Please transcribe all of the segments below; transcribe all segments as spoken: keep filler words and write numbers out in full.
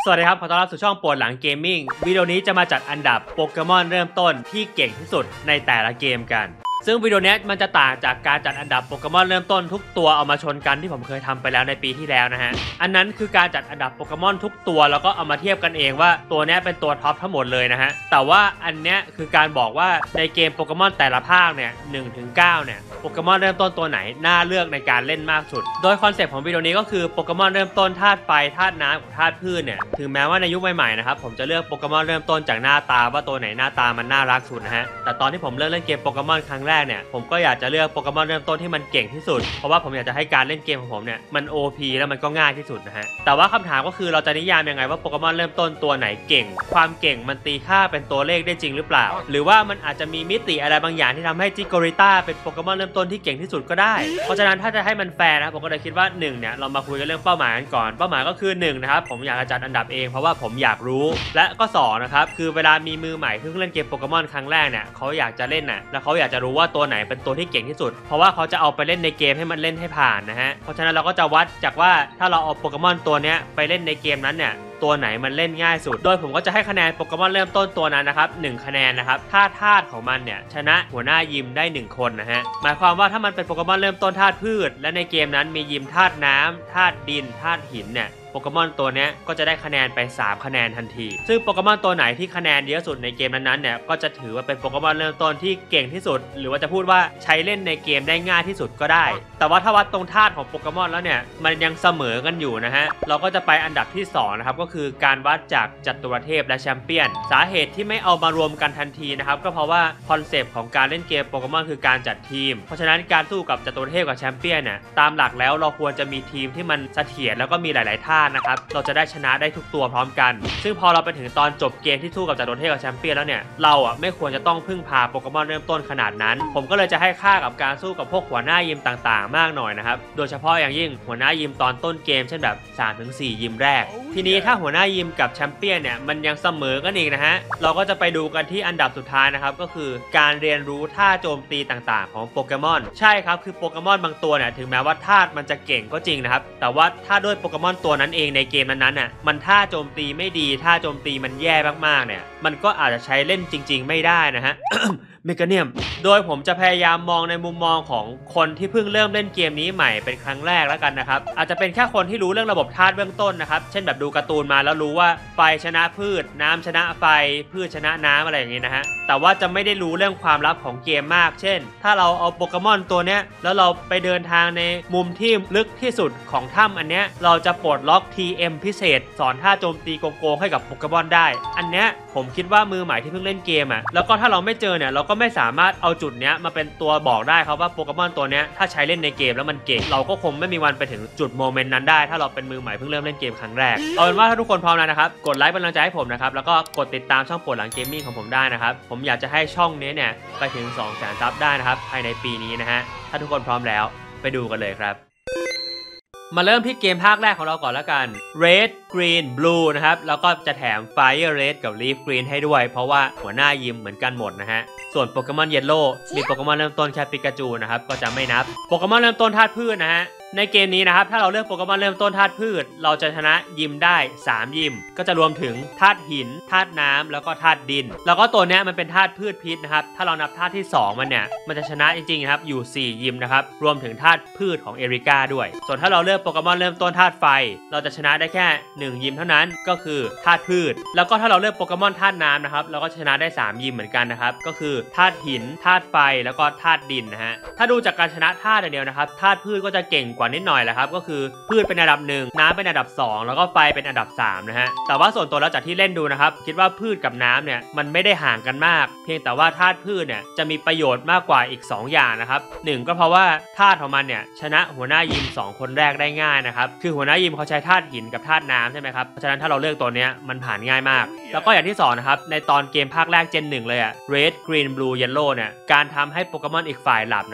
สวัสดีครับขอต้อนรับสู่ช่องปวดหลังเกมมิ่งวิดีโอนี้จะมาจัดอันดับโปเกมอนเริ่มต้นที่เก่งที่สุดในแต่ละเกมกันซึ่งวิดีโอนี้มันจะต่างจากการจัดอันดับโปเกมอนเริ่มต้นทุกตัวเอามาชนกันที่ผมเคยทำไปแล้วในปีที่แล้วนะฮะอันนั้นคือการจัดอันดับโปเกมอนทุกตัวแล้วก็เอามาเทียบกันเองว่าตัวนี้เป็นตัวท็อปทั้งหมดเลยนะฮะแต่ว่าอันนี้คือการบอกว่าในเกมโปเกมอนแต่ละภาคเนี่ยหนึ่งถึงเก้าเนี่ยโปเกมอนเริ่มต้นตัวไหนน่าเลือกในการเล่นมากสุดโดยคอนเซปต์ของวิดีโอนี้ก็คือโปเกมอนเริ่มต้นธาตุไฟธาตุน้ำกับธาตุพืชเนี่ยถึงแม้ว่าในยุคใหม่ๆนะครับผมจะเลือกโปเกมอนเริ่มต้นจากหน้าตาว่าตัวไหนหน้าตามันน่ารักสุดนะฮะแต่ตอนที่ผมเริ่มเล่นเกมโปเกมอนครั้งแรกเนี่ยผมก็อยากจะเลือกโปเกมอนเริ่มต้นที่มันเก่งที่สุดเพราะว่าผมอยากจะให้การเล่นเกมของผมเนี่ยมัน โอ พี แล้วมันก็ง่ายที่สุดนะฮะแต่ว่าคำถามก็คือเราจะนิยามยังไงว่าโปเกมอนเริ่มต้นตัวไหนเก่งความเก่งมันตีค่าเป็นตัวเลขได้จริงหรือเปล่าหรือว่ามันอาจจะมีมิติอะไรบางอย่างที่ทำให้จิโกริต้าเป็นโปเกมอนเริ่มต้นที่เก่งที่สุดก็ได้เพราะฉะนั้นถ้าจะให้มันแฟร์นะผมก็เลยคิดว่าหนึ่งเนี่ยเรามาคุยกันเรื่องเป้าหมายกันก่อนเป้าหมายก็คือหนึ่งนะครับผมอยากจัดอันดับเองเพราะว่าผมอยากรู้และก็สองนะครับคือเวลามีมือใหม่เพิ่งเล่นเกมโปเกมอนครั้งแรกเนี่ยเขาอยากจะเล่นน่ะแล้วเขาอยากจะรู้ว่าตัวไหนเป็นตัวที่เก่งที่สุดเพราะว่าเขาจะเอาไปเล่นในเกมให้มันเล่นให้ผ่านนะฮะเพราะฉะนั้นเราก็จะวัดจากว่าถ้าเราเอาโปเกมอนตัวนี้ไปเล่นในเกมนั้นเนี่ยตัวไหนมันเล่นง่ายสุดโดยผมก็จะให้คะแนนโปเกมอนเริ่มต้นตัวนั้นนะครับหนึ่งคะแนนนะครับถ้าธาตุของมันเนี่ยชนะหัวหน้ายิมได้หนึ่งคนนะฮะหมายความว่าถ้ามันเป็นโปเกมอนเริ่มต้นธาตุพืชและในเกมนั้นมียิมธาตุน้ำธาตุดินธาตุหินเนี่ยโปเกมอนตัวนี้ก็จะได้คะแนนไปสามคะแนนทันทีซึ่งโปเกมอนตัวไหนที่คะแนนเยอะสุดในเกมนั้นๆเนี่ยก็จะถือว่าเป็นโปเกมอนเริ่มต้นที่เก่งที่สุดหรือว่าจะพูดว่าใช้เล่นในเกมได้ง่ายที่สุดก็ได้แต่ว่าถ้าวัดตรงธาตุของโปเกมอนแล้วเนี่ยมันยังเสมอกันอยู่นะฮะเราก็จะไปอันดับที่สองนะครับก็คือการวัดจากจัตุรเทพและแชมเปี้ยนสาเหตุที่ไม่เอามารวมกันทันทีนะครับก็เพราะว่าคอนเซปต์ของการเล่นเกมโปเกมอนคือการจัดทีมเพราะฉะนั้นการสู้กับจัตุรเทพกับแชมเปี้ยนเนี่ยตามหลักแล้วเราควรจะมีทีมที่มันเสถียรแล้วก็มีหลายๆธาตุนะครับเราจะได้ชนะได้ทุกตัวพร้อมกันซึ่งพอเราไปถึงตอนจบเกมที่สู้กับจัตุรเทพกับแชมเปี้ยนแล้วเนี่ยเราอ่ะไม่ควรจะต้องพึ่งพาโปเกมอนเริ่มต้นขนาดนั้นผมก็เลยจะให้ค่ากับการสู้กับพวกหัวหน้ายิมต่างๆมากหน่อยนะครับโดยเฉพาะอย่างยิ่งหัวหน้ายิมตอนต้นเกมเช่นแบบ สามถึงสี่ ยิมแรกทีนี้ถ้าหัวหน้ายิมกับแชมเปี้ยนเนี่ยมันยังเสมอกันอีกนะฮะเราก็จะไปดูกันที่อันดับสุดท้ายนะครับก็คือการเรียนรู้ท่าโจมตีต่างๆของโปเกมอนใช่ครับคือโปเกมอนบางตัวเนี่ยถึงแม้ว่าธาตุมันจะเก่งก็จริงนะครับแต่ว่าถ้าด้วยโปเกมอนตัวนั้นเองในเกมนั้นๆน่ะมันท่าโจมตีไม่ดีท่าโจมตีมันแย่มากๆเนี่ยมันก็อาจจะใช้เล่นจริงๆไม่ได้นะฮะ เมกาเนียมโดยผมจะพยายามมองในมุมมองของคนที่เพิ่งเริ่มเล่นเกมนี้ใหม่เป็นครั้งแรกแล้วกันนะครับอาจจะเป็นแค่คนที่รู้เรื่องระบบธาตุเบื้องต้นนะครับเช่นแบบดูการ์ตูนมาแล้วรู้ว่าไฟชนะพืชน้ำชนะไฟพืชชนะน้ำอะไรอย่างงี้นะฮะแต่ว่าจะไม่ได้รู้เรื่องความลับของเกมมากเช่นถ้าเราเอาโปเกมอนตัวเนี้ยแล้วเราไปเดินทางในมุมที่ลึกที่สุดของถ้ำอันเนี้ยเราจะปลดล็อก ที เอ็ม พิเศษสอนท่าโจมตีโกงๆให้กับโปเกมอนได้อันเนี้ยผมคิดว่ามือใหม่ที่เพิ่งเล่นเกมอ่ะแล้วก็ถ้าเราไม่เจอเนี่ยเราก็ไม่สามารถเอาจุดเนี้ยมาเป็นตัวบอกได้ครับว่าโปเกมอนตัวเนี้ยถ้าใช้เล่นในเกมแล้วมันเก่งเราก็คงไม่มีวันไปถึงจุดโมเมนต์นั้นได้ถ้าเราเป็นมือใหม่เพิ่งเริ่มเล่นเกมครั้งแรกเอาเป็นว่าถ้าทุกคนพร้อมแล้วนะครับกดไลค์เป็นกำลังใจให้ผมนะครับแล้วก็กดติดตามช่องปวดหลังเกมมิ่งของผมได้นะครับผมอยากจะให้ช่องนี้เนี่ยไปถึง สองแสน ซับได้นะครับภายในปีนี้นะฮะถ้าทุกคนพร้อมแล้วไปดูกันเลยครับมาเริ่มที่เกมภาคแรกของเราก่อนแล้วกัน Red Green Blue นะครับแล้วก็จะแถม Fire Red กับ Leaf Green ให้ด้วยเพราะว่าหัวหน้ายิมเหมือนกันหมดนะฮะส่วนโปเกมอน Yellow มีโปเกมอนเริ่มต้นแค่ปิกาจูนะครับก็จะไม่นับโปเกมอนเริ่มต้นธาตุพืชนะฮะในเกมนี้นะครับถ้าเราเลือกโปเกมอนเริ่มต้นธาตุพืชเราจะชนะยิมได้สามยิมก็จะรวมถึงธาตุหินธาตุน้ำแล้วก็ธาตุดินแล้วก็ตัวนี้มันเป็นธาตุพืชพิษนะครับถ้าเรานับธาตุที่สองมันเนี่ยมันจะชนะจริงๆครับอยู่สี่ยิมนะครับรวมถึงธาตุพืชของเอริก้าด้วยส่วนถ้าเราเลือกโปเกมอนเริ่มต้นธาตุไฟเราจะชนะได้แค่หนึ่งยิมเท่านั้นก็คือธาตุพืชแล้วก็ถ้าเราเลือกโปเกมอนธาตุน้ำนะครับเราก็ชนะได้สามยิมเหมือนกันนะครับก็คือธาตุหินธาตุไฟแล้วก็ธาตุดินนะฮะถ้าดูจากการชนะธาตุอย่างเดียวนะครับธาตุพืชก็จะเก่งกว่านิดหน่อยแหละครับก็คือพืชเป็นอันดับหนึ่งน้ำเป็นอันดับสองแล้วก็ไฟเป็นอันดับสามนะฮะแต่ว่าส่วนตัวแล้วจากที่เล่นดูนะครับคิดว่าพืชกับน้ำเนี่ยมันไม่ได้ห่างกันมากเพียงแต่ว่าธาตุพืชเนี่ยจะมีประโยชน์มากกว่าอีกสองอย่างนะครับหนึ่งก็เพราะว่าธาตุของมันเนี่ยชนะหัวหน้ายิมสองคนแรกได้ง่ายนะครับคือหัวหน้ายิมเขาใช้ธาตุหินกับธาตุน้ำใช่ไหมครับเพราะฉะนั้นถ้าเราเลือกตัวเนี้ยมันผ่านง่ายมากแล้วก็อย่างที่สองนะครับในตอนเกมภาคแรกเจนหนึ่งเลยอะ Red Green Blue Yellow เนี่ยการทำให้โปเกมอนอีกฝ่ายหลับนะครับ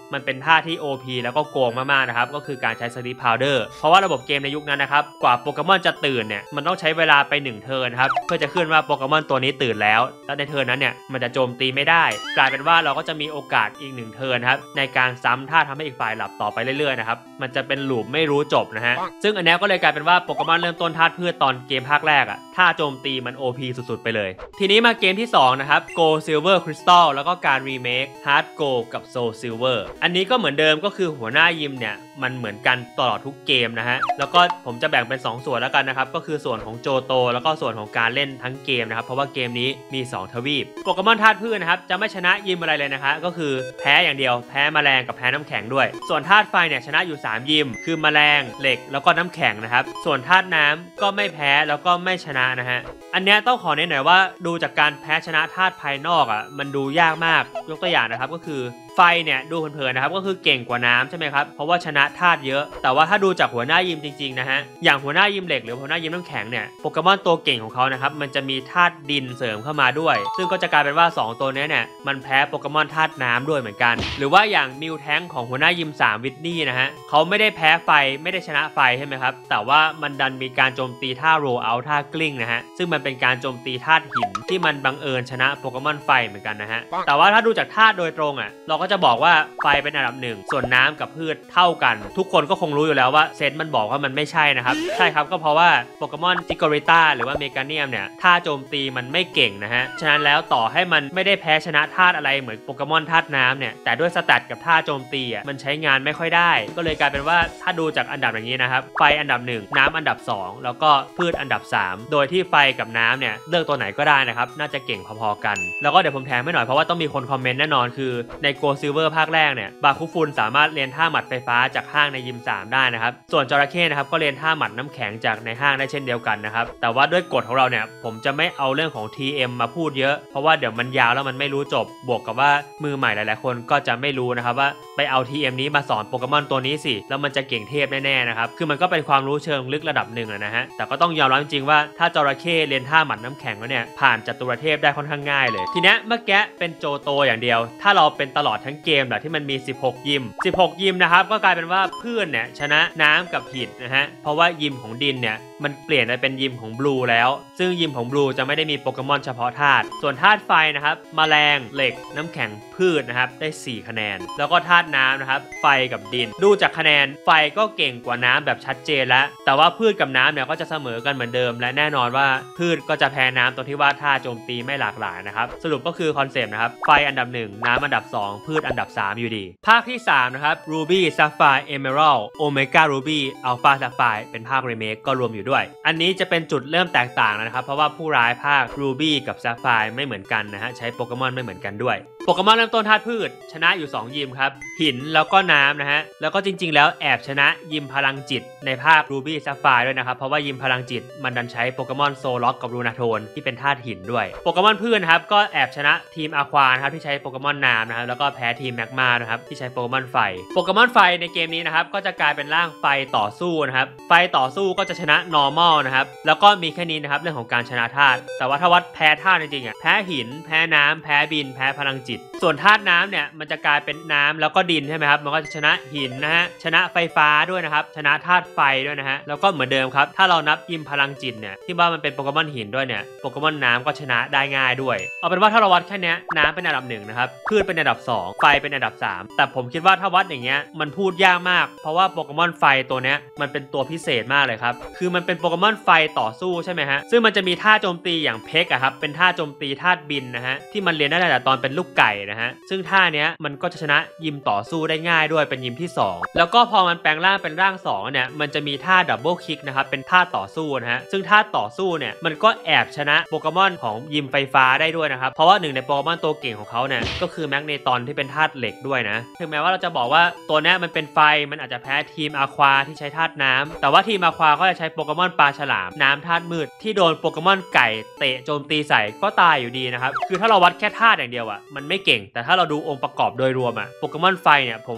มันเป็นท่าที่ โอ พี แล้วก็โกงมากๆนะครับก็คือการใช้ Sleep Powder เพราะว่าระบบเกมในยุคนั้นนะครับกว่าโปเกมอนจะตื่นเนี่ยมันต้องใช้เวลาไปหนึ่งเทิร์นครับเพื่อจะขึ้นว่าโปเกมอนตัวนี้ตื่นแล้วแล้วในเทิร์นนั้นเนี่ยมันจะโจมตีไม่ได้กลายเป็นว่าเราก็จะมีโอกาสอีกหนึ่งเทิร์นครับในการซ้ำท่าทำให้อีกฝ่ายหลับต่อไปเรื่อยๆนะครับมันจะเป็นลูปไม่รู้จบนะฮะซึ่งอันนี้ก็เลยกลายเป็นว่าโปเกมอนเริ่มต้นธาตุพืชตอนเกมภาคแรกอะท่าโจมตีมัน โอ พี สุดๆไปเลยทีนี้มาเกมที่สองนะครับ Gold Silver Crystal แล้วก็การรีเมค Heart Gold กับ Soul Silver อันนี้ก็เหมือนเดิมก็คือหัวหน้ายิมเนี่ยมันเหมือนกันตลอดทุกเกมนะฮะแล้วก็ผมจะแบ่งเป็นสองส่วนแล้วกันนะครับก็คือส่วนของโจโตแล้วก็ส่วนของการเล่นทั้งเกมนะครับเพราะว่าเกมนี้มีสองทวีปโปเกมอนธาตุพืชนะครับจะไม่ชนะยิมอะไรเลยนะฮะก็คือแพ้อย่างเดียวแพ้แมลงกับแพ้น้ำแข็งด้วยส่วนธาตุไฟเนี่ยชนะอยู่สามยิมคือแมลงเหล็กแล้วก็น้ำแข็งนะครับส่วนธาตุน้ำก็ไม่แพ้แล้วก็ไม่ชนะนะฮะอันนี้ต้องขอเน้นหน่อยว่าดูจากการแพ้ชนะธาตุภายนอกอ่ะมันดูยากมากยกตัวอย่างนะครับก็คือไฟเนี่ยดูเพลินๆนะครับก็คือเก่งกว่าน้ำใช่ไหมครับเพราะว่าชนะธาตุเยอะแต่ว่าถ้าดูจากหัวหน้ายิมจริงๆนะฮะอย่างหัวหน้ายิมเหล็กหรือหัวหน้ายิมน้ำแข็งเนี่ยโปเกมอนตัวเก่งของเขานะครับมันจะมีธาตุดินเสริมเข้ามาด้วยซึ่งก็จะกลายเป็นว่าสองตัวนี้เนี่ยมันแพ้โปเกมอนธาตุน้ำด้วยเหมือนกันหรือว่าอย่างมิวแทงของหัวหน้ายิมสามวิทนี่นะฮะเขาไม่ได้แพ้ไฟไม่ได้ชนะไฟใช่ไหมครับแต่ว่ามันดันมีการโจมตีท่าโรลเอาท์ท่ากลิ้งนะฮะซึ่งมันเป็นการโจมตีธาตุหินที่มันบังเอิญชนะโปเกมอนไฟเหมือนกันนะฮะแต่ว่าถ้าดูจากธาตุโดยตรงอ่ะเราก็จะบอกว่าไฟเป็นอันดับหนึ่งส่วนน้ำกับพืชเท่ากันทุกคนก็คงรู้อยู่แล้วว่าเซนต์มันบอกว่ามันไม่ใช่นะครับใช่ครับก็เพราะว่าโปเกมอนจิโกริต้าหรือว่าเมกาเนียมเนี่ยท่าโจมตีมันไม่เก่งนะฮะฉะนั้นแล้วต่อให้มันไม่ได้แพ้ชนะธาตุอะไรเหมือนโปเกมอนธาตุน้ำเนี่ยแต่ด้วยสแตทกับท่าโจมตีอ่ะมันใช้งานไม่ค่อยได้ก็เลยกลายเป็นว่าถ้าดูจากอันดับอย่างนี้นะครับไฟอันดับหนึ่งน้ำอันดับสองแล้วก็พืชอันดับสามโดยที่ไฟกับน้ำเนี่ยเลือกตัวไหนก็ได้นะครับน่าจะเก่งพอๆกันแล้วก็เดี๋ยวผมแถมให้หน่อยเพราะว่าต้องมีคนคอมเมนต์แน่นอนคือในโกลด์ซิลเวอร์ภาคแรกเนี่ยบาคุฟุนสามารถเรียนท่าหมัดไฟฟ้าจากห้างในยิมสามได้นะครับส่วนจระเข้นะครับก็เรียนท่าหมัดน้ำแข็งจากในห้างได้เช่นเดียวกันนะครับแต่ว่าด้วยกฎของเราเนี่ยผมจะไม่เอาเรื่องของ ที เอ็ม มาพูดเยอะเพราะว่าเดี๋ยวมันยาวแล้วมันไม่รู้จบบวกกับว่ามือใหม่หลายๆคนก็จะไม่รู้นะครับว่าไปเอา ที เอ็ม นี้มาสอนโปเกมอนตัวนี้สิแล้วมันจะเก่งเทพแน่ๆนะครับคือมันก็เป็นความรู้เชิงลึกระดับหนึ่งนะฮะแต่ก็ต้องยอมรับจริงๆว่าถ้าจระเข้เรียนท่าหมัดน้ำแข็งแล้วเนี่ยผ่านจตุรเทพได้ค่อนข้างง่ายเลยทีนี้เมื่อกี้เป็นโจโตอย่างเดียวถ้าเราเป็นตลอดทั้งเกมแบบที่มันมีสิบหกยิมสิบหกยิมนะครับก็กลายเป็นว่าพืชเนี่ยชนะน้ำกับหินนะฮะเพราะว่ายิมของดินเนี่ยมันเปลี่ยนไปเป็นยิมของบลูแล้วซึ่งยิมของบลูจะไม่ได้มีโปเกมอนเฉพาะธาตุส่วนธาตุไฟนะครับแมลงเหล็กน้ำแข็งพืชนะครับได้สี่คะแนนแล้วก็ธาตุน้ำนะครับไฟกับดินดูจากคะแนนไฟก็เก่งกว่าน้ำแบบชัดเจนแล้วแต่ว่าพืชกับน้ำเนี่ยก็จะเสมอกันเหมือนเดิมและแน่นอนว่าพืชก็จะแพ้น้ำตรงที่ว่าท่าโจมตีไม่หลากหลายนะครับสรุปก็คือคอนเซปต์นะครับไฟอันดับหนึ่งน้ำอันดับสองพืชอันดับสามอยู่ดีภาคที่สามนะครับ Ruby Sapphire Emerald Omega Ruby Alpha Sapphire เป็นภาครีเมคก็รวมอยู่ด้วยอันนี้จะเป็นจุดเริ่มแตกต่างนะครับเพราะว่าผู้ร้ายภาค Ruby กับ Sapphire ไม่เหมือนกันนะฮะใช้โปเกมอนไม่เหมือนกันด้วยโปเกมอนเริ่มต้นธาตุพืชชนะอยู่สองยิมครับหินแล้วก็น้ำนะฮะแล้วก็จริงๆแล้วแอบชนะยิมพลังจิตในภาค Ruby Sapphire ด้วยนะครับเพราะว่ายิมพลังจิตมันดันใช้โปเกมอนโซล็อกกับลูนาโทนที่เป็นธาตุหินด้วยโปเกมอนพืชนะครับก็แอบชนะทีมอะควานะครับที่ใช้โปเกมอนน้ำนะครับแล้วก็แพ้ทีมแมกมานะครับที่ใช้โปเกมอนไฟโปเกมอนไฟในเกมนี้นะครับก็จะกลายเป็นร่างไฟต่อสู้นะครับไฟต่อสู้ก็จะชนะ normal นะครับแล้วก็มีแค่นี้นะครับเรื่องของการชนะธาตุแต่ว่าถ้าวัดแพ้ธาตุจริงๆอ่ะแพ้หินแพ้น้ำแพ้บินแพ้พลังจิตส่วนธาตุน้ำเนี่ยมันจะกลายเป็นน้ำแล้วก็ดินใช่ไหมครับมันก็จะชนะหินนะฮะชนะไฟฟ้าด้วยนะครับชนะธาตุไฟด้วยนะฮะแล้วก็เหมือนเดิมครับถ้าเรานับยิมพลังจิตเนี่ยที่ว่ามันเป็นโปเกมอนหินด้วยเนี่ยโปเกมอนน้ำก็ชนะได้ง่ายด้วยเอาเป็นว่าถ้าเราวัดแค่นี้น้ำเป็นอันดับหนึ่งนะครับพืชเป็นอันดับสองไฟเป็นอันดับสามแต่ผมคิดว่าถ้าวัดอย่างเงี้ยมันพูดยากมากเพราะว่าโปเกมอนไฟตัวเนี้ยมันเป็นตัวพิเศษมากเลยครับคือมันเป็นโปเกมอนไฟต่อสู้ใช่ไหมฮะซึ่งมันจะมีท่าโจมตีอย่างเพกอะครับเป็นท่าโจมตีธาตุบินนะฮะที่มันเรียนได้ตั้งแต่ตอนเป็นลูกไก่นะฮะซึ่งท่าเนี้ยมันก็จะชนะยิมต่อสู้ได้ง่ายด้วยเป็นยิมที่สองแล้วก็พอมันแปลงร่างเป็นร่างสองเนี่ยมันจะมีท่าดับเบิลคิกนะครับเป็นท่าต่อสู้นะฮะซึ่งท่าต่อสู้เนี่ยมันก็แอบชนะโปเกมอนของยิมไฟฟ้าได้ด้วยนะครับเพราะว่าหนึ่งในโปเกมอนตัวเก่งของเขาเนี่ยก็คือแมกเนตอนที่เป็นธาตุเหล็กด้วยนะถึงแม้ว่าเราจะบอกว่าตัวนี้มันเป็นไฟมันอาจจะแพ้ทีมอะควาที่ใช้ธาตุน้ำแต่ว่าทีมอะควาก็จะใช้โปเกมอนปลาฉลามน้ำธาตุมืดที่โดนโปเกมอนไก่เตะโจมตีใส่ก็ตายอยู่ดีนะครับคือถ้าเราวัดแค่ธาตุอย่างเดียวอ่ะมันไม่เก่งแต่ถ้าเราดูองค์ประกอบโดยรวมอ่ะโปเกมอนไฟเนี่ยผมว่า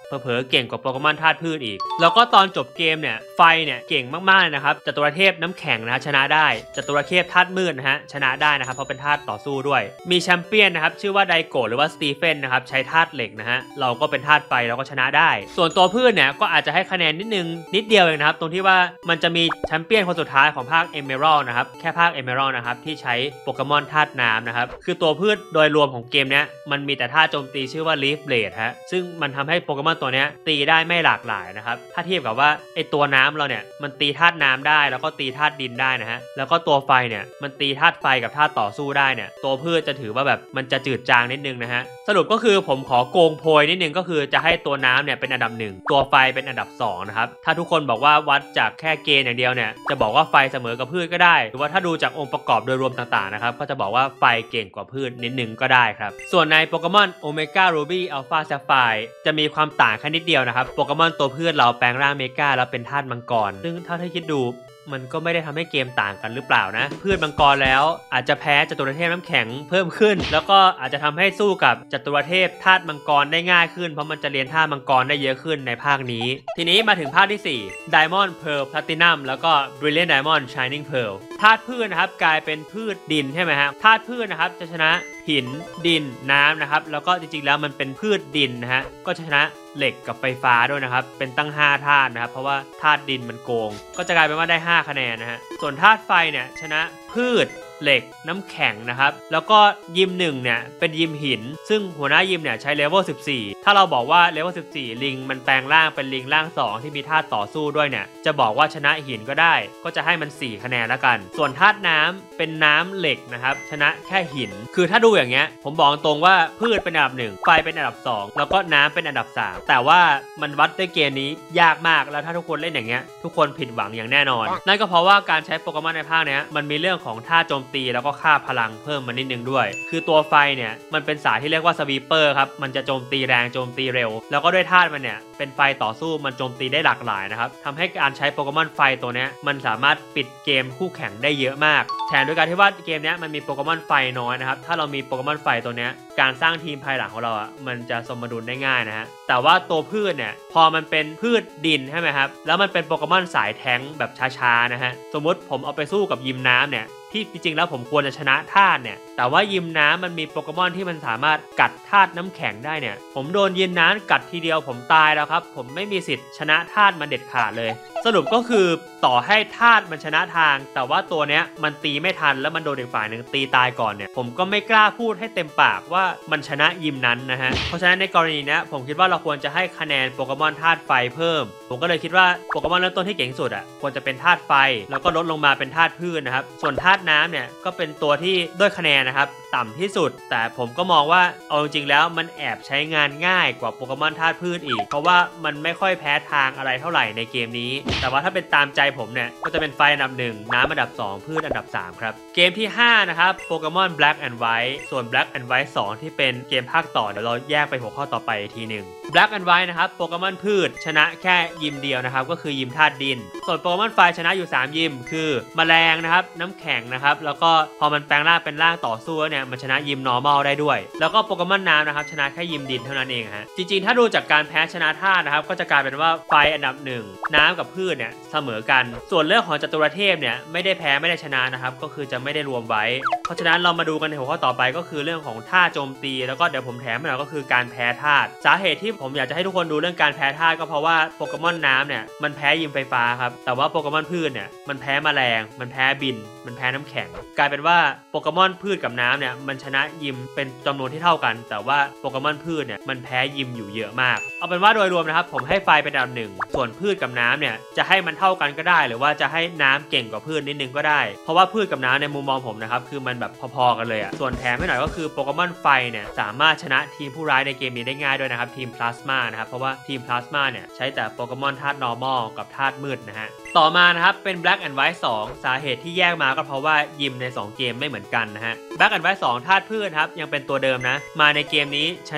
เผลอๆเก่งกว่าโปเกมอนธาตุพืชอีกแล้วก็ตอนจบเกมเนี่ยไฟเนี่ยเก่งมากๆเลยนะครับจตุรเทพน้ำแข็งนะฮะชนะได้จตุรเทพธาตุมืดนะฮะชนะได้นะครับเพราะเป็นธาตุต่อสู้ด้วยมีแชมเปี้ยนนะครับชื่อว่าไดโกะหรือว่าสตีเฟนนะครับใช้ธาตุเหล็กนะฮะเราก็เป็นธาตุไฟเราก็ชนะได้ส่วนตัวพืชเนี่ยก็อาจจะให้คะแนนนิดนึงนิดเดียวเองนะครับตรงที่ว่ามันจะมีแชมเปี้ยนคนสุดท้ายของภาคเอเมอรัลด์นะครับแค่ภาคเอเมอรัลด์นะครับที่ใช้โปเกมอนธาตุน้ำนะครับคือตัวพืชโดยรวมของเกมนี้มันมีแต่ท่าโจมตีชื่อว่า Leaf Blade ฮะซึ่งมันทำให้โปเกมอนตัวนี้ตีได้ไม่หลากหลายนะครับถ้าเทียบกับว่าไอตัวน้ำเราเนี่ยมันตีธาตุน้ำได้แล้วก็ตีธาตุดินได้นะฮะแล้วก็ตัวไฟเนี่ยมันตีธาตุไฟกับธาตุต่อสู้ได้เนี่ยตัวพืชจะถือว่าแบบมันจะจืดจางนิดนึงนะฮะสรุปก็คือผมขอโกงโพยนิดนึงก็คือจะให้ตัวน้ำเนี่ยเป็นอันดับหนึ่งตัวไฟเป็นอันดับสองนะครับถ้าทุกคนบอกว่าวัดจากแค่เกณฑ์อย่างเดียวเนี่ยจะบอกว่าไฟเสมอกับพืชก็ได้หรือว่าถ้าดูจากองค์ประกอบโดยรวมต่างๆนะครับก็จะบอกว่าไฟเก่งกว่าพืชนิดนึงก็ได้ครับส่วนในโปเกมอนโอเมก้ารูบี้อัลฟาแซฟไฟร์จะมีความต่างแค่นิดเดียวนะครับโปเกมอนตัวพืชเราแปลงร่างเมกาแล้วเป็นธาตุมังกรซึ่งถ้าถ้าคิดดูมันก็ไม่ได้ทำให้เกมต่างกันหรือเปล่านะพืชมังกรแล้วอาจจะแพ้จตุรเทพน้ำแข็งเพิ่มขึ้นแล้วก็อาจจะทำให้สู้กับจตุรเทพธาตุมังกรได้ง่ายขึ้นเพราะมันจะเรียนธาตุมังกรได้เยอะขึ้นในภาคนี้ทีนี้มาถึงภาคที่สี่ Diamond Pearl Platinum แล้วก็ Brilliant Diamond Shining Pearl ธาตุพืชนะครับกลายเป็นพืชดินใช่ไหมครับธาตุพืชนะครับจะชนะหินดินน้ำนะครับแล้วก็จริงๆแล้วมันเป็นพืชดินนะฮะก็ชนะเหล็กกับไฟฟ้าด้วยนะครับเป็นตั้งห้าธาตุนะครับเพราะว่าธาตุดินมันโกงก็จะกลายเป็นว่าได้ห้าคะแนนนะฮะส่วนธาตุไฟเนี่ยชนะพืชเหล็กน้ำแข็งนะครับแล้วก็ยิมหนึ่งเนี่ยเป็นยิมหินซึ่งหัวหน้ายิมเนี่ยใช้เลเวลสิบสี่ถ้าเราบอกว่าเลเวลสิบสี่ลิงมันแปลงร่างเป็นลิงร่างสองที่มีธาตุต่อสู้ด้วยเนี่ยจะบอกว่าชนะหินก็ได้ก็จะให้มันสี่คะแนนแล้วกันส่วนธาตุน้ำเป็นน้ำเหล็กนะครับชนะแค่หินคือถ้าดูอย่างเงี้ยผมบอกตรงว่าพืชเป็นอันดับหนึ่งไฟเป็นอันดับสองแล้วก็น้ำเป็นอันดับสามแต่ว่ามันวัดด้วยเกมนี้ยากมากแล้วถ้าทุกคนเล่นอย่างเงี้ยทุกคนผิดหวังอย่างแน่นอนนั่นก็เพราะว่าการใช้โปเกมอนในภาคเนี้ยมันมีเรื่องของท่าโจมตีแล้วก็ค่าพลังเพิ่มมานิดนึงด้วยคือตัวไฟเนี่ยมันเป็นสายที่เรียกว่าสวีปเปอร์ครับมันจะโจมตีแรงโจมตีเร็วแล้วก็ด้วยธาตุมันเนี่ยเป็นไฟต่อสู้มันโจมตีได้หลากหลายนะครับทำให้การใช้โปเกมอนไฟตัวนี้มันสามารถปิดเกมคู่แข่งได้เยอะมากแถมด้วยการที่ว่าเกมนี้มันมีโปเกมอนไฟน้อยนะครับถ้าเรามีโปเกมอนไฟตัวนี้การสร้างทีมภายหลังของเราอ่ะมันจะสมดุลได้ง่ายนะฮะแต่ว่าตัวพืชเนี่ยพอมันเป็นพืชดินใช่ไหมครับแล้วมันเป็นโปเกมอนสายแท้งแบบช้าๆนะฮะสมมติผมเอาไปสู้กับยิมน้ำเนี่ยที่จริงๆแล้วผมควรจะชนะธาตุเนี่ยแต่ว่ายิมน้ำมันมีโปเกมอนที่มันสามารถกัดธาตุน้ำแข็งได้เนี่ยผมโดนยิมน้ำกัดทีเดียวผมตายแล้วครับผมไม่มีสิทธิ์ชนะธาตุมันเด็ดขาดเลยสรุปก็คือต่อให้ธาตุมันชนะทางแต่ว่าตัวเนี้ยมันตีไม่ทันแล้วมันโดนอีกฝ่ายหนึ่งตีตายก่อนเนี่ยผมก็ไม่กล้าพูดให้เต็มปากว่ามันชนะยิมนั้นนะฮะเพราะฉะนั้นในกรณีนี้ผมคิดว่าเราควรจะให้คะแนนโปเกมอนธาตุไฟเพิ่มผมก็เลยคิดว่าโปเกมอนเริ่มต้นที่เก่งสุดอ่ะควรจะเป็นธาตุไฟแล้วก็ลดลงมาเป็นธาตุพืชนะครับส่วนธาตุน้ำเนี่ยก็เป็นตัวที่ด้วยคะแนนนะครับต่ำที่สุดแต่ผมก็มองว่าเอาจริงๆแล้วมันแอบใช้งานง่ายกว่าโปเกมอนธาตุพืชอีกเพราะว่ามันไม่ค่อยแพ้ทางอะไรเท่าไหร่ในเกมนี้แต่ว่าถ้าเป็นตามใจผมเนี่ยก็จะเป็นไฟอันดับหนึ่งน้ำอันดับสองพืชอันดับสามครับเกมที่ห้านะครับโปเกมอน Black and White ส่วน Black and White สองที่เป็นเกมภาคต่อเดี๋ยวเราแยกไปหัวข้อต่อไปทีหนึ่ง Black and White นะครับโปเกมอนพืชชนะแค่ยิมเดียวนะครับก็คือยิมธาตุดินส่วนโปเกมอนไฟชนะอยู่สามยิมคือแมลงนะครับน้ำแข็งนะครับแล้วก็พอมันแปลงร่างเป็นร่างต่อสู้เนี่ยมันชนะยิม normal ได้ด้วยแล้วก็โปเกมอนน้ำนะครับชนะแค่ยิมดินเท่านั้นเองฮะจริงๆถ้าดูจากการแพ้ชนะธาตุนะครับก็จะกลายเป็นว่าไฟอันดับหนึ่งน้ำกับพืชเนี่ยเสมอกันส่วนเรื่องของจตุรเทพเนี่ยไม่ได้แพ้ไม่ได้ชนะนะครับก็คือจะไม่ได้รวมไว้เพราะฉะนั้นเรามาดูกันในหัวข้อต่อไปก็คือเรื่องของท่าโจมตีแล้วก็เดี๋ยวผมแถมให้หน่อยก็คือการแพ้ธาตุสาเหตุที่ผมอยากจะให้ทุกคนดูเรื่องการแพ้ธาตุก็เพราะว่าโปเกมอนน้ำเนี่ยมันแพ้ยิมไฟฟ้าครับแต่ว่าโปเกมอนพืชเนี่ยมันแพ้แมลงมันแพ้บินมันแพ้น้ำแข็งกลายเป็นว่าโปเกมอนพืชกับน้ำเนี่ยมันชนะยิมเป็นจำนวนที่เท่ากันแต่ว่าโปเกมอนพืชเนี่ยมันแพ้ยิมอยู่เยอะมากเอาเป็นว่าโดยรวมนะครับผมให้ไฟเป็นอันดับหนึ่งส่วนพืชกับน้ำเนี่ยจะให้มันเท่ากันก็ได้หรือว่าจะให้น้ำเก่งกว่าพืชนิดนึงก็ได้เพราะว่าพืชกับน้ำในมุมมองผมนะครับคือมันแบบพอๆกันเลยอะส่วนแถมให้หน่อยก็คือโปเกมอนไฟเนี่ยสามารถชนะทีมผู้ร้ายในเกมนี้ได้ง่ายด้วยนะครับทีมพลาสมานะครับเพราะว่าทีมพลาสมาเนี่ยใช้แต่โปเกมอนธาตุ normal กับธาตุมืดนะฮะต่อมานะครับเป็น Black and White สองสาเหตุที่แยกมาก็เพราะว่ายิมในสองเกมไม่เหมือนกันนะฮะ Black and White สองธาตุพืชครับยังเป็นตัวเดิมนะมาในเกมนี้ชนะ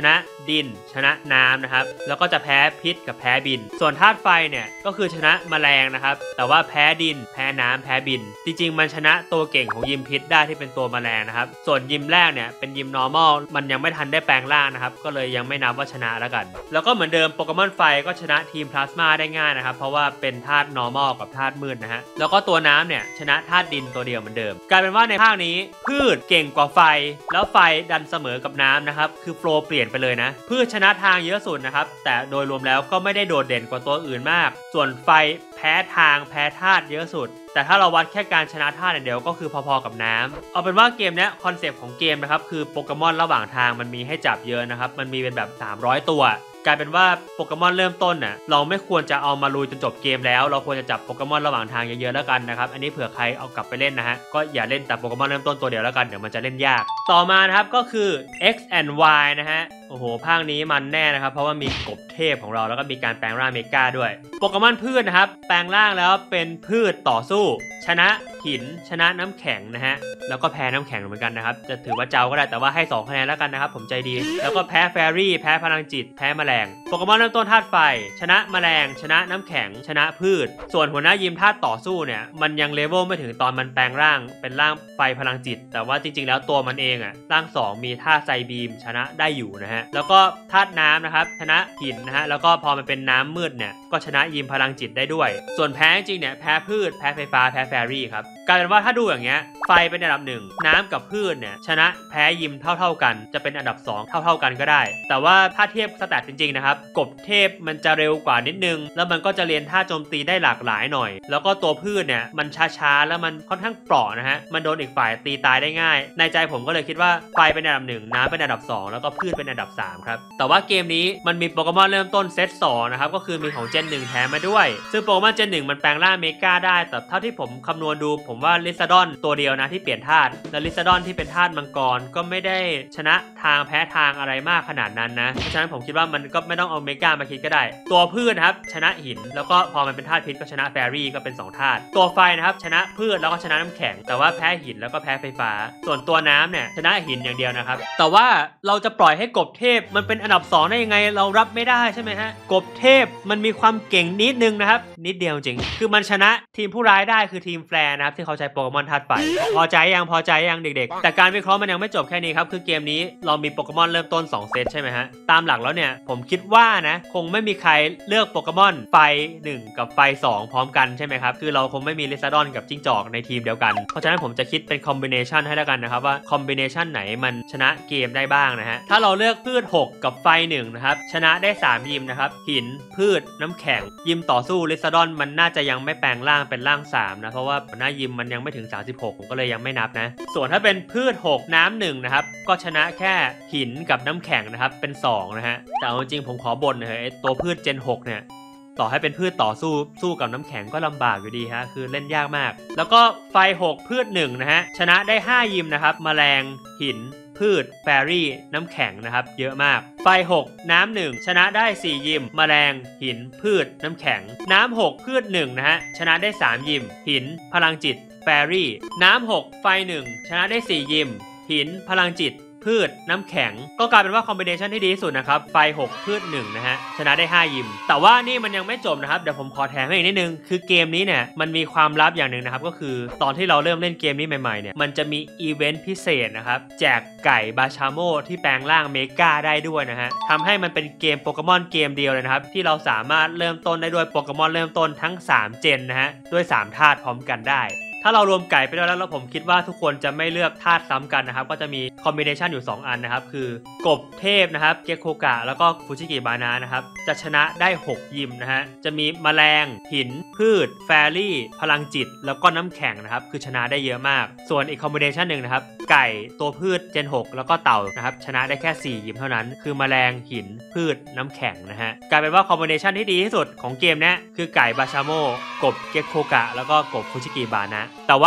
ดินชนะน้ำนะครับแล้วก็จะแพ้พิษกับแพ้บินส่วนธาตุไฟเนี่ยก็คือชนะแมลงนะครับแต่ว่าแพ้ดินแพ้น้ำแพ้บินจริงๆมันชนะตัวเก่งของยิมพิษได้ที่เป็นตัวแมลงนะครับส่วนยิมแรกเนี่ยเป็นยิม normal มันยังไม่ทันได้แปลงร่างนะครับก็เลยยังไม่นับว่าชนะแล้วกันแล้วก็เหมือนเดิมโปเกมอนไฟก็ชนะทีมพลาสมาได้ง่ายนะครับเพราะว่าเป็นธาตุ normal กับธาตุมืดนะฮะแล้วก็ตัวน้ำเนี่ยชนะธาตุดินตัวเดียวเหมือนเดิมกลายเป็นว่าในภาคนี้พืชเก่งกว่าไฟแล้วไฟดันเสมอกับน้ำนะครับคือโฟลว์เปลี่ยนไปเลยนะพืชชนะทางเยอะสุดนะครับแต่โดยรวมแล้วก็ไม่ได้โดดเด่นกว่าตัวอื่นมากส่วนไฟแพ้ทางแพ้ธาตุเยอะสุดแต่ถ้าเราวัดแค่การชนะธาตุอย่างเดียวก็คือพอๆกับน้ำเอาเป็นว่าเกมนี้คอนเซปต์ของเกมนะครับคือโปเกมอนระหว่างทางมันมีให้จับเยอะนะครับมันมีเป็นแบบสามร้อยตัวกลายเป็นว่าโปเกมอนเริ่มต้นน่ะเราไม่ควรจะเอามาลุยจนจบเกมแล้วเราควรจะจับโปเกมอนระหว่างทางเยอะๆแล้วกันนะครับอันนี้เผื่อใครเอากลับไปเล่นนะฮะก็อย่าเล่นแต่โปเกมอนเริ่มต้นตัวเดียวแล้วกันเดี๋ยวมันจะเล่นยากต่อมานะครับก็คือ X and Y นะฮะโอ้โหภาคนี้มันแน่นะครับเพราะว่ามีกบเทพของเราแล้วก็มีการแปลงร่างเมกาด้วยโปเกมอนพืชนะครับแปลงร่างแล้วเป็นพืชต่อสู้ชนะหินชนะน้ำแข็งนะฮะแล้วก็แพ้น้ำแข็งเหมือนกันนะครับจะถือว่าเจ้าก็ได้แต่ว่าให้สองคะแนนแล้วกันนะครับผมใจดีแล้วก็แพ้แฟรี่แพ้พลังจิตแพ้แมลงโปเกมอนเริ่มต้นธาตุไฟชนะแมลงชนะน้ำแข็งชนะพืชส่วนหัวหน้ายิมธาตุต่อสู้เนี่ยมันยังเลเวลไม่ถึงตอนมันแปลงร่างเป็นร่างไฟพลังจิตแต่ว่าจริงๆแล้วตัวมันเองอะร่างสองมีธาตุไซบีมชนะได้อยู่นะฮะแล้วก็ธาตุน้ำนะครับชนะหินนะฮะแล้วก็พอมันเป็นน้ำมืดเนี่ยก็ชนะยิมพลังจิตได้ด้วยส่วนแพ้จริงเนี่ยแพ้พืชแพ้ไฟฟ้าแพ้แฟรี่ครับกลายเป็นว่าถ้าดูอย่างเงี้ยไฟเป็นอันดับหนึ่งน้ำกับพืชเนี่ยชนะแพ้ยิมเท่าๆกันจะเป็นอันดับสองเท่าๆกันก็ได้แต่ว่าถ้าเทียบสแตทจริงๆนะครับกบเทพมันจะเร็วกว่านิดนึงแล้วมันก็จะเรียนท่าโจมตีได้หลากหลายหน่อยแล้วก็ตัวพืชเนี่ยมันช้าๆแล้วมันค่อนข้างเปราะนะฮะมันโดนอีกฝ่ายตีตายได้ง่ายในใจผมก็เลยคิดว่าไฟเป็นอันดับหนึ่งน้ำเป็นอันดับสองแล้วก็พืชเป็นอันดับสามครับแต่ว่าเกมนี้มันมีโปเกมอนเริ่มต้นเซตสองนะครับก็คือมีของเจนหนึ่งแถมมาด้วยซึ่งโปเกมอนเจนหนึ่งมันแปลงร่างเมกาได้แต่เท่าที่ผมคำนวณดูผมว่าลิซาดอนตัวเดียวนะที่เปลี่ยนธาตุและลิซาดอนที่เป็นธาตุมังกรก็ไม่ได้ชนะทางแพ้ทางอะไรมากขนาดนั้นนะเพราะฉะนั้นผมคิดว่ามันก็ไม่ต้องเอาเมกามาคิดก็ได้ตัวพืชนะครับชนะหินแล้วก็พอมันเป็นธาตุพิษก็ชนะแฟรี่ก็เป็นสองธาตุตัวไฟนะครับชนะพืชแล้วก็ชนะน้ำแข็งแต่ว่าแพ้หินแล้วก็แพ้ไฟฟ้าส่วนตัวน้ำเนี่ยชนะหินอย่างเดียวนะครับแต่ว่าเราจะปล่อยให้กบเทพมันเป็นอันดับสองได้ยังไงเรารับไม่ได้ใช่ไหมฮะกบเทพมันมีความเก่งนิดนึงนะครับนิดเดียวจริงคือมันชนะทีมผู้ร้ายได้คือทีมแฟร์นะครับที่เขาใช้โปเกมอนธาตุไฟพอใจยังพอใจยังเด็กๆแต่การวิเคราะห์มันยังไม่จบแค่นี้ครับคือเกมนี้เรามีโปเกมอนเริ่มต้นสองเซตใช่ไหมฮะตามหลักแล้วเนี่ยผมคิดว่านะคงไม่มีใครเลือกโปเกมอนไฟหนึ่งกับไฟสองพร้อมกันใช่ไหมครับคือเราคงไม่มีลิซาดอนกับจิ้งจอกในทีมเดียวกันเพราะฉะนั้นผมจะคิดเป็นคอมบิเนชันให้แล้วกันนะครับว่าคอมบิเนชันไหนมันชนะเกมได้บ้างนะฮะถ้าเราเลือกพืชหกกับไฟหนึ่งนะครับชนะได้สามยิมนะครับหินพืชน้ำแข็งยิมต่อสู้ลิซาดอนมันน่าจะยังไม่แปลงร่างเป็นร่างสามนะเพราะว่าหน้ายิมมันยังไม่ถึงสามสิบหกผมก็เลยยังไม่นับนะส่วนถ้าเป็นพืชหกน้ำหนึ่งนะครับก็ชนะแค่หินกับน้ำแข็งนะครับเป็นสองนะฮะแต่เอาจริงผมขอบ่นนะฮะไอ้ตัวพืชเจนหกเนี่ยต่อให้เป็นพืชต่อสู้สู้กับน้ำแข็งก็ลำบากอยู่ดีฮะคือเล่นยากมากแล้วก็ไฟหกพืชหนึ่งนะฮะชนะได้ห้ายิมนะครับแมลงหินพืชแฟรี่น้ำแข็งนะครับเยอะมากไฟหกน้ำหนึ่งชนะได้สี่ยิมแมลงหินพืชน้ำแข็งน้ำหกพืชหนึ่งนะฮะชนะได้สามยิมหินพลังจิตแฟรี่น้ำหกไฟหนึ่งชนะได้สี่ยิมหินพลังจิตพืชน้ำแข็งก็กลายเป็นว่าคอมบิเนชันที่ดีที่สุดนะครับไฟหกพืชหนึ่งนะฮะชนะได้ห้ายิมแต่ว่านี่มันยังไม่จบนะครับเดี๋ยวผมขอแถมให้อีกนิดนึงคือเกมนี้เนี่ยมันมีความลับอย่างหนึ่งนะครับก็คือตอนที่เราเริ่มเล่นเกมนี้ใหม่ๆเนี่ยมันจะมีอีเวนต์พิเศษนะครับแจกไก่บาชาโมที่แปลงร่างเมกาได้ด้วยนะฮะทำให้มันเป็นเกมโปเกมอนเกมเดียวเลยนะครับที่เราสามารถเริ่มต้นได้ด้วยโปเกมอนเริ่มต้นทั้งสามเจนนะฮะด้วยสามธาตุพร้อมกันได้ถ้าเรารวมไก่ไปด้วยแล้วผมคิดว่าทุกคนจะไม่เลือกธาตุซ้ำกันนะครับก็จะมีคอมบิเนชันอยู่สองอันนะครับคือกบเทพนะครับเกโคกะแล้วก็ฟูชิกิบานานะครับจะชนะได้หกยิมนะฮะจะมีแมลงหินพืชแฟรี่พลังจิตแล้วก็น้ำแข็งนะครับคือชนะได้เยอะมากส่วนอีกคอมบิเนชันหนึ่งนะครับไก่ตัวพืชเจนหกแล้วก็เต่านะครับชนะได้แค่สี่ยิมเท่านั้นคือแมลงหินพืชน้ำแข็งนะฮะกลายเป็นว่าคอมบิเนชันที่ดีที่สุดของเกมนี้คือไก่บาชาโมกบเกโคกะแล้วก็กบฟูชิกิบานะแต่ว่า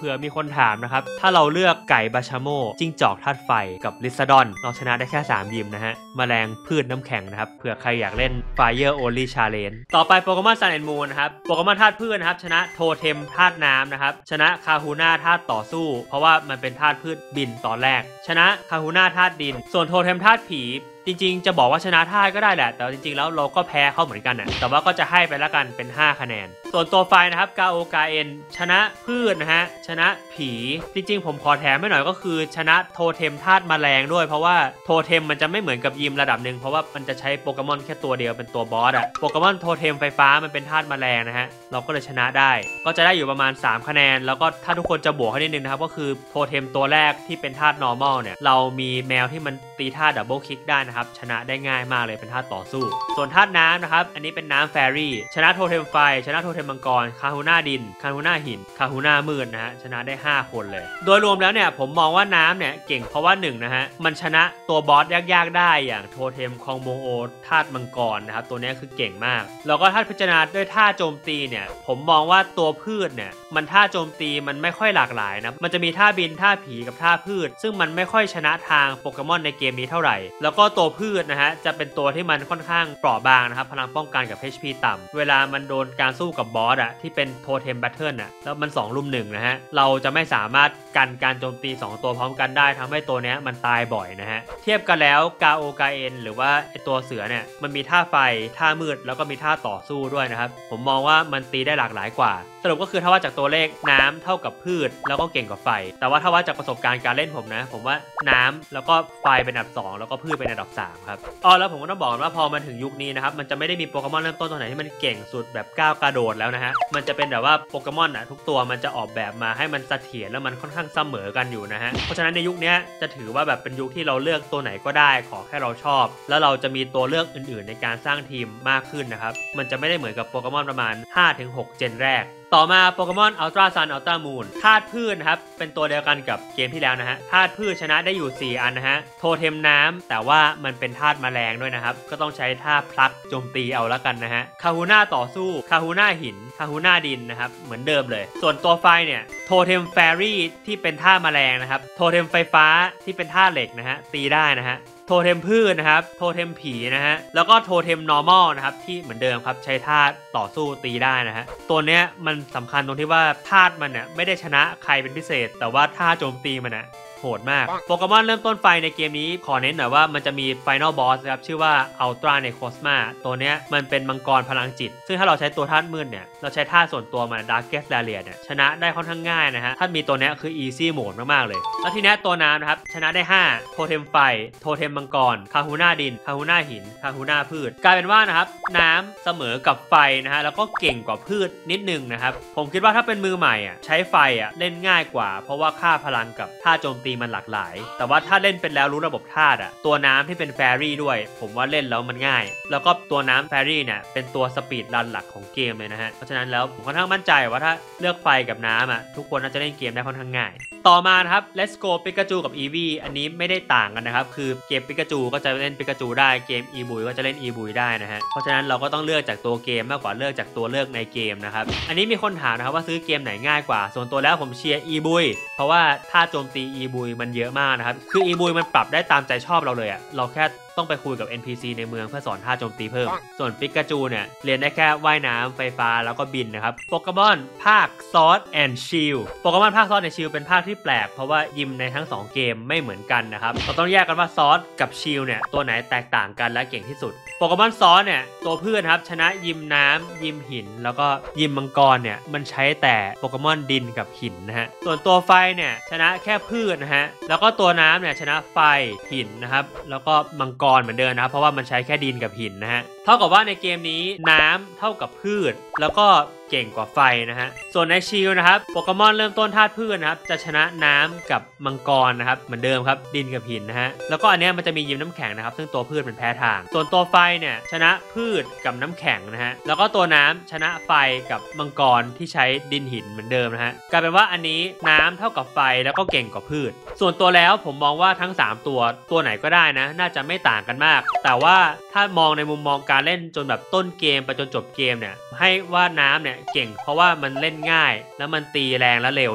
ผื่อมีคนถามนะครับถ้าเราเลือกไก่บาชาโมจิ้งจอกธาตุไฟกับลิซาดอนเราชนะได้แค่สามยิมนะฮะแมลงพืชน้ำแข็งนะครับเผื่อใครอยากเล่น Fire Only Challenge ต่อไปโปเกมอน Sun and Moon นะครับโปเกมอนธาตุพืชนะครับชนะโทเทมธาตุน้ำนะครับชนะคาฮูน่าธาตุต่อสู้เพราะว่ามันเป็นธาตุพืชบินตอนแรกชนะคาฮูน่าธาตุดินส่วนโทเทมธาตุผีจริงๆจะบอกว่าชนะธาตุก็ได้แหละแต่จริงๆแล้วเราก็แพ้เขาเหมือนกันนะแต่ว่าก็จะให้ไปละกันเป็นห้าคะแนนส่วนตัวไฟนะครับกาโอกาเอ็นชนะพืชนะฮะชนะผีจริงๆผมขอแถมไม่หน่อยก็คือชนะโทเทมธาตุแมลงด้วยเพราะว่าโทเทมมันจะไม่เหมือนกับยิมระดับหนึ่งเพราะว่ามันจะใช้โปเกมอนแค่ตัวเดียวเป็นตัวบอสอะโปเกมอนโทเทมไฟฟ้ามันเป็นธาตุแมลงนะฮะเราก็เลยชนะได้ก็จะได้อยู่ประมาณสามคะแนนแล้วก็ถ้าทุกคนจะบวกให้นิดนึงนะครับก็คือโทเทมตัวแรกที่เป็นธาตุ normal เนี่ยเรามีแมวที่มันตีธาตุดับเบิลคิกได้นะครับชนะได้ง่ายมากเลยเป็นธาตุต่อสู้ส่วนธาตุน้ำนะครับอันนี้เป็นน้ำแฟรี่ชนะโทเทมไฟชนะโทเทมมังกรคาฮูน่าดินคาฮูน่าหินคาฮูน่ามืดนะฮะชนะได้ห้าคนเลยโดยรวมแล้วเนี่ยผมมองว่าน้ำเนี่ยเก่งเพราะว่าหนึ่งนะฮะมันชนะตัวบอสยากๆได้อย่างโทเทมคองโมโอธาตุมังกรนะครับตัวนี้คือเก่งมากแล้วก็ถ้าพิจารณาด้วยท่าโจมตีเนี่ยผมมองว่าตัวพืชเนี่ยมันท่าโจมตีมันไม่ค่อยหลากหลายนะมันจะมีท่าบินท่าผีกับท่าพืชซึ่งมันไม่ค่อยชนะทางโปเกมอนในเกมนี้เท่าไหร่แล้วก็ตัวพืชนะฮะจะเป็นตัวที่มันค่อนข้างเปราะบางนะครับพลังป้องกันกับ เอช พี ต่ำเวลามันโดนการสู้กับบอสอะที่เป็นโทเทมแบทเทิลอะแล้วมันสองลุมหนึ่งนะฮะเราจะไม่สามารถกันการโจมตีสองตัวพร้อมกันได้ทำให้ตัวเนี้ยมันตายบ่อยนะฮะเทียบกันแล้วกาโอกาเอ็นหรือว่าไอตัวเสือเนี่ยมันมีท่าไฟท่ามืดแล้วก็มีท่าต่อสู้ด้วยนะครับผมมองว่ามันตีได้หลากหลายกว่าสรุปก็คือถ้าว่าจากตัวเลขน้ำเท่ากับพืชแล้วก็เก่งกว่าไฟแต่ว่าถ้าว่าจากประสบการณ์การเล่นผมนะผมว่าน้ำแล้วก็ไฟเป็นอันดับสองแล้วก็พืชเป็นอันดับสามครับอ๋อแล้วผมก็ต้องบอกว่าพอมาถึงยุคนี้นะครับมันจะไม่ได้มีโปเกมอนเริ่มต้นตัวไหนที่มันเก่งสุดแบบก้าวกระโดดแล้วนะฮะมันจะเป็นแบบว่าโปเกมอนอ่ะทุกตัวมันจะออกแบบมาให้มันเสถียรแล้วมันค่อนข้างเสมอกันอยู่นะฮะเพราะฉะนั้นในยุคนี้จะถือว่าแบบเป็นยุคที่เราเลือกตัวไหนก็ได้ขอแค่เราชอบแล้วเราจะมีตัวเลือกอื่นๆในการสร้างทีมมากขึ้นนะครับมันจะไม่ได้เหมือนกับโปเกมอนประมาณ ห้าถึงหก เจนแรกต่อมาโปเกมอนอัลตร้าซันอัลตร้ามูนธาตุพืชนะครับเป็นตัวเดียวกันกับเกมที่แล้วนะฮะธาตุพืชชนะได้อยู่สี่อันนะฮะโทเทมน้ำแต่ว่ามันเป็นธาตุแมลงด้วยนะครับก็ต้องใช้ท่าพลักโจมตีเอาละกันนะฮะคาฮูน่าต่อสู้คาฮูน่าหินคาฮูน่าดินนะครับเหมือนเดิมเลยส่วนตัวไฟเนี่ยโทเทมแฟรี่ที่เป็นท่าแมลงนะครับโทเทมไฟฟ้าที่เป็นท่าเหล็กนะฮะตีได้นะฮะโทเทมพืชนะครับโทเทมผีนะฮะแล้วก็โทเทม normal นะครับที่เหมือนเดิมครับใช้ธาตุต่อสู้ตีได้นะฮะตัวเนี้ยมันสำคัญตรงที่ว่าธาตุมันเนี่ยไม่ได้ชนะใครเป็นพิเศษแต่ว่าท่าโจมตีมันน่ะโหดมากโปเกมอนเริ่มต้นไฟในเกมนี้ขอเน้นหน่อยว่ามันจะมี Final Boss นะครับชื่อว่า Ultra Necrozma ตัวเนี้ยมันเป็นมังกรพลังจิตซึ่งถ้าเราใช้ตัวธาตุมืดเนี่ยเราใช้ท่าส่วนตัวมัน Darkest Lariat เนี่ยชนะได้ค่อนข้างง่ายนะฮะถ้ามีตัวเนี้ยคือ Easy Mode มากๆเลยแล้วทีเนี้ยตัวน้ำนะครับชนะได้ห้าโทเทมไฟโทเทมมังกรคาฮูน่าดินคาฮูน่าหินคาฮูน่าพืชกลายเป็นว่านะครับน้ำเสมอกับไฟนะฮะแล้วก็เก่งกว่าพืชนิดนึงนะครับผมคิดว่าถ้าเป็นมือใหม่อ่ะใช้ไฟอ่ะเล่นง่ายกว่าเพราะว่าค่าพลังกับท่าโจมตีมันหลากหลายแต่ว่าถ้าเล่นเป็นแล้วรู้ระบบธาตุอ่ะตัวน้ำที่เป็นแฟรี่ด้วยผมว่าเล่นแล้วมันง่ายแล้วก็ตัวน้ำแฟรี่เนี่ยเป็นตัวสปีดรันหลักของเกมเลยนะฮะเพราะฉะนั้นแล้วผมค่อนข้างมั่นใจว่าถ้าเลือกไฟกับน้ำอ่ะทุกคนน่าจะเล่นเกมได้ค่อนข้างง่ายต่อมานะครับ Let's Go Pikachu กับ Eevee อันนี้ไม่ได้ต่างกันนะครับคือเกม Pikachu ก็จะเล่น Pikachu ได้เกม Eevee ก็จะเล่น Eevee ได้นะฮะเพราะฉะนั้นเราก็ต้องเลือกจากตัวเกมมากกว่าเลือกจากตัวเลือกในเกมนะครับอันนี้มีคนถามนะครับว่าซื้อเกมไหนง่ายกว่าส่วนตัวแล้วผมเชียร์ Eevee เพราะว่าท่าโจมตี Eevee มันเยอะมากนะครับคือ Eevee มันปรับได้ตามใจชอบเราเลยอะเราแค่ต้องไปคุยกับ เอ็น พี ซี ในเมืองเพื่อสอนท่าโจมตีเพิ่มส่วนปิกาจูเนี่ยเรียนได้แค่ว่ายน้ำไฟฟ้าแล้วก็บินนะครับโปเกมอนภาคซอสแอนด์ชิลโปเกมอนภาคซอสแอนด์ชิลเป็นภาคที่แปลกเพราะว่ายิมในทั้งสองเกมไม่เหมือนกันนะครับเราต้องแยกกันว่าซอสกับชิลเนี่ยตัวไหนแตกต่างกันและเก่งที่สุดโปเกมอนซอสเนี่ยตัวเพื่อนครับชนะยิมน้ำยิมหินแล้วก็ยิมมังกรเนี่ยมันใช้แต่โปเกมอนดินกับหินนะฮะส่วนตัวไฟเนี่ยชนะแค่พืชนะฮะแล้วก็ตัวน้ำเนี่ยชนะไฟหินนะครับแล้วก็มังกรเหมือนเดิมนะครับเพราะว่ามันใช้แค่ดินกับหินนะฮะเท่ากับว่าในเกมนี้น้ำเท่ากับพืชแล้วก็เก่งกว่าไฟนะฮะส่วนในชิลนะครับโปเกมอนเริ่มต้นธาตุพืชนะครับจะชนะน้ำกับมังกรนะครับเหมือนเดิมครับดินกับหินนะฮะแล้วก็อันนี้มันจะมียิมน้ำแข็งนะครับซึ่งตัวพืชเป็นแพ้ทางส่วนตัวไฟเนี่ยชนะพืชกับน้ำแข็งนะฮะแล้วก็ตัวน้ำชนะไฟกับมังกรที่ใช้ดินหินเหมือนเดิมนะฮะกลายเป็นว่าอันนี้น้ำเท่ากับไฟแล้วก็เก่งกว่าพืชส่วนตัวแล้วผมมองว่าทั้งสามตัวตัวไหนก็ได้นะน่าจะไม่ต่างกันมากแต่ว่าถ้ามองในมุมมองการเล่นจนแบบต้นเกมไปจนจบเกมเนี่ยให้ว่าน้ำเนี่ยเก่งเพราะว่ามันเล่นง่ายแล้วมันตีแรงและเร็วนะฮะ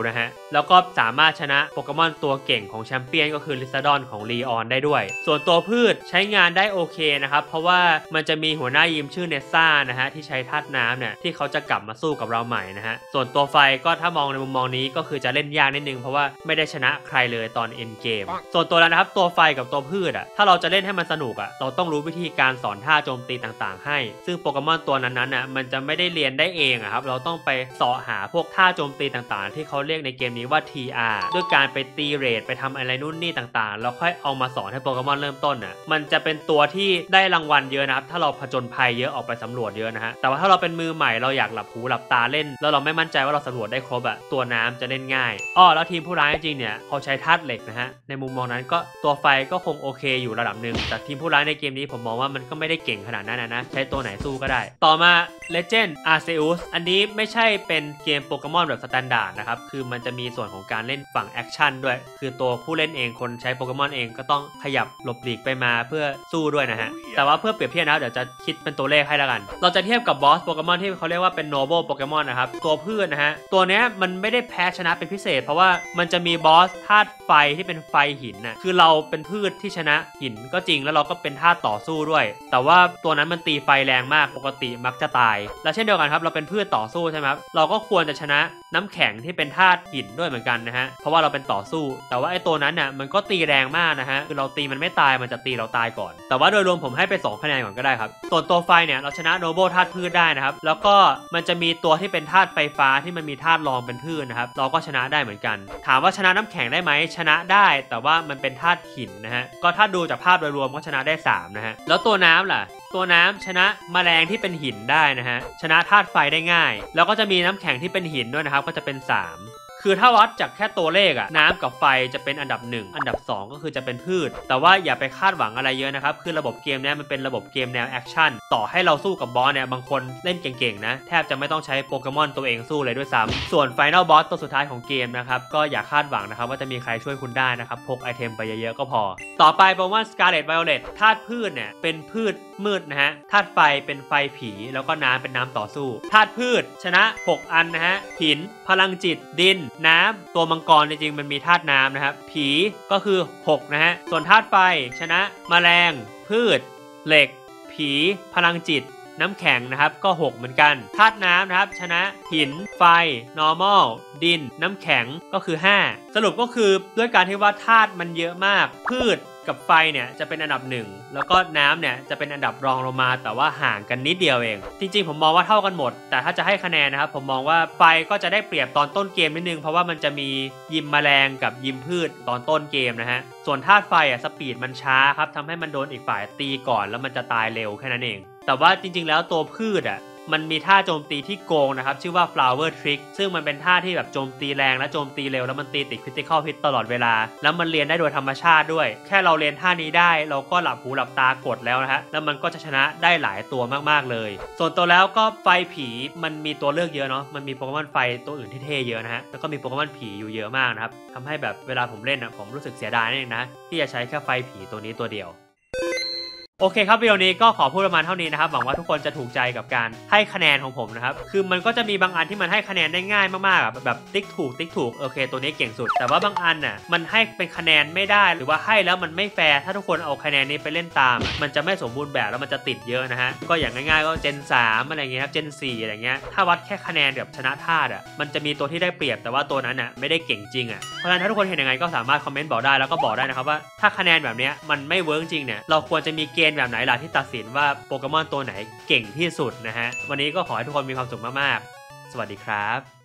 แล้วก็สามารถชนะโปเกมอนตัวเก่งของแชมเปี้ยนก็คือลิซาดอนของลีออนได้ด้วยส่วนตัวพืชใช้งานได้โอเคนะครับเพราะว่ามันจะมีหัวหน้ายิมชื่อเนซ่านะฮะที่ใช้ธาตุน้ำเนี่ยที่เขาจะกลับมาสู้กับเราใหม่นะฮะส่วนตัวไฟก็ถ้ามองในมุมมองนี้ก็คือจะเล่นยากนิดนึงเพราะว่าไม่ได้ชนะใครเลยตอนเอ็นเกมส่วนตัวแล้วนะครับตัวไฟกับตัวพืชอ่ะถ้าเราจะเล่นให้มันสนุกอ่ะเราต้องรู้วิธีการสอนท่าโจมตีต่างๆให้ซึ่งโปเกมอนตัวนั้นๆน่ะมันจะไม่ได้เรียนได้เองอ่ะครับเราต้องไปเสาะหาพวกท่าโจมตีต่างๆที่เขาเรียกในเกมนี้ว่า ที อาร์ ด้วยการไปตีเรทไปทำอะไรนู่นนี่ต่างๆแล้วค่อยเอามาสอนให้โปเกมอนเริ่มต้นอ่ะมันจะเป็นตัวที่ได้รางวัลเยอะนะครับถ้าเราผจญภัยเยอะออกไปสำรวจเยอะนะฮะแต่ว่าถ้าเราเป็นมือใหม่เราอยากหลับหูหลับตาเล่นแล้วเราไม่มั่นใจว่าเราสำรวจได้ครบอ่ะตัวน้ำจะเล่นง่ายอ้อแล้วทีมผู้ร้ายจริงๆเนี่ยเขาใช้ธาตุเหล็กนะฮะในมุมมองนั้นก็ตัวไฟก็คงโอเคอยู่ระดับหนึ่งแต่ทีมผู้ร้ายในเกมนี้ผมมองว่ามันก็ไม่ได้เก่งขนาดนั้นนะใช้ตัวไหนสู้ก็ได้ต่อมา Legend Arceus อันนี้ไม่ใช่เป็นเกมโปเกมอนแบบสแตนดาร์ดนะครับคือมันจะมีส่วนของการเล่นฝั่งแอคชั่นด้วยคือตัวผู้เล่นเองคนใช้โปเกมอนเองก็ต้องขยับหลบหลีกไปมาเพื่อสู้ด้วยนะฮะแต่ว่าเพื่อเปรียบเทียบนะเดี๋ยวจะคิดเป็นตัวเลขให้แล้วกันเราจะเทียบกับบอสโปเกมอนที่เขาเรียกว่าเป็นโนเบิลโปเกมอนนะครับตัวพืชนะฮะตัวเนี้ยมันไม่ได้แพ้ชนะเป็นพิเศษเพราะว่ามันจะมีบอสธาตุไฟที่เป็นไฟหินน่ะคือเราเป็นพืชที่ชนะหินก็จริงแล้วเราก็เป็นธาตุต่อสู้ด้วยแต่ว่าตัวนั้นมันตีไฟแรงมากปกติมักจะตายและเช่นเดียวกันครับเราเป็นพืชต่อสู้ใช่ไหมครับเราก็ควรจะชนะน้ำแข็งที่เป็นธาตุหินด้วยเหมือนกันนะฮะเพราะว่าเราเป็นต่อสู้แต่ว่าไอ้ตัวนั้นน่ะมันก็ตีแรงมากนะฮะคือเราตีมันไม่ตายมันจะตีเราตายก่อนแต่ว่าโดยรวมผมให้ไปสองคะแนนก่อนก็ได้ครับส่วนตัวไฟเนี่ยเราชนะโนโบธาตุพืชได้นะครับแล้วก็มันจะมีตัวที่เป็นธาตุไฟฟ้าที่มันมีธาตุรองเป็นพืชนะครับเราก็ชนะได้เหมือนกันถามว่าชนะน้ำแข็งได้ไหมชนะได้แต่ว่ามันเป็นธาตุหินนะฮะก็ถ้าดูจากภาพโดยรวมก็ชนะได้สามนะฮะแล้วตัวน้ำล่ะตัวน้ำชนะแมลงที่เป็นหินได้นะฮะชนะธาตุไฟได้ง่ายแล้วก็จะมีน้ำแข็งที่เป็นหินด้วยนะครับก็จะเป็นสามคือถ้าวัดจากแค่ตัวเลขอะน้ำกับไฟจะเป็นอันดับหนึ่งอันดับสองก็คือจะเป็นพืชแต่ว่าอย่าไปคาดหวังอะไรเยอะนะครับคือระบบเกมนี้มันเป็นระบบเกมแนวแอคชั่นต่อให้เราสู้กับบอสเนี่ยบางคนเล่นเก่งๆนะแทบจะไม่ต้องใช้โปเกมอนตัวเองสู้เลยด้วยซ้ำส่วนไฟนอลบอสตัวสุดท้ายของเกมนะครับก็อย่าคาดหวังนะครับว่าจะมีใครช่วยคุณได้นะครับพกไอเทมไปเยอะๆก็พอต่อไปโปเกมอนสกาเลตไวโอเลตธาตุพืชเนี่ยเป็นพืชมืดนะฮะธาตุไฟเป็นไฟผีแล้วก็น้ำเป็นน้ำต่อสู้ธาตุพืชชนะหกอันนะฮะหินพลังจิตดินน้ำตัวมังกรจริงๆมันมีธาตุน้ำนะครับผีก็คือหกนะฮะส่วนธาตุไฟชนะแมลงพืชเหล็กผีพลังจิตน้ำแข็งนะครับก็หกเหมือนกันธาตุน้ำนะครับชนะหินไฟ normal ดินน้ำแข็งก็คือห้าสรุปก็คือด้วยการที่ว่าธาตุมันเยอะมากพืชกับไฟเนี่ยจะเป็นอันดับหนึ่งแล้วก็น้ำเนี่ยจะเป็นอันดับรองลงมาแต่ว่าห่างกันนิดเดียวเองจริงๆผมมองว่าเท่ากันหมดแต่ถ้าจะให้คะแนนนะครับผมมองว่าไฟก็จะได้เปรียบตอนต้นเกมนิดนึงเพราะว่ามันจะมียิมแมลงกับยิมพืชตอนต้นเกมนะฮะส่วนธาตุไฟอ่ะสปีดมันช้าครับทำให้มันโดนอีกฝ่ายตีก่อนแล้วมันจะตายเร็วแค่นั้นเองแต่ว่าจริงๆแล้วตัวพืชอ่ะมันมีท่าโจมตีที่โกงนะครับชื่อว่า flower trick ซึ่งมันเป็นท่าที่แบบโจมตีแรงและโจมตีเร็วแล้วมันตีติด critical hit ตลอดเวลาแล้วมันเรียนได้โดยธรรมชาติด้วยแค่เราเรียนท่านี้ได้เราก็หลับหูหลับตากดแล้วนะฮะแล้วมันก็จะชนะได้หลายตัวมากๆเลยส่วนตัวแล้วก็ไฟผีมันมีตัวเลือกเยอะเนาะมันมีโปเกมอนไฟตัวอื่นที่เท่เยอะนะฮะแล้วก็มีโปเกมอนผีอยู่เยอะมากนะครับทำให้แบบเวลาผมเล่นอ่ะผมรู้สึกเสียดายนั่นเองนะที่จะใช้แค่ไฟผีตัวนี้ตัวเดียวโอเคครับวิดีโอนี้ก็ขอพูดประมาณเท่านี้นะครับหวังว่าทุกคนจะถูกใจกับการให้คะแนนของผมนะครับคือมันก็จะมีบางอันที่มันให้คะแนนได้ง่ายมากๆแบบติ๊กถูกติ๊กถูกโอเคตัวนี้เก่งสุดแต่ว่าบางอันน่ะมันให้เป็นคะแนนไม่ได้หรือว่าให้แล้วมันไม่แฟร์ถ้าทุกคนเอาคะแนนนี้ไปเล่นตามมันจะไม่สมบูรณ์แบบแล้วมันจะติดเยอะนะฮะก็อย่างง่ายๆก็เจนสามอะไรเงี้ยครับเจนสี่อะไรเงี้ยถ้าวัดแค่คะแนนแบบชนะธาตุอ่ะมันจะมีตัวที่ได้เปรียบแต่ว่าตัวนั้นน่ะไม่ได้เก่งจริงอ่ะเพราะฉะนั้นถ้าทุกคนเห็นยังไงก็สามารถคอมเมนต์บอกได้แล้วก็บอกได้นะครับว่าถ้าคะแนนแบบนี้มันไม่เวิร์กจริงเนี่ยเราควรจะมีเกณฑ์แบบไหนล่ะที่ตัดสินว่าโปเกมอนตัวไหนเก่งที่สุดนะฮะวันนี้ก็ขอให้ทุกคนมีความสุขมากๆสวัสดีครับ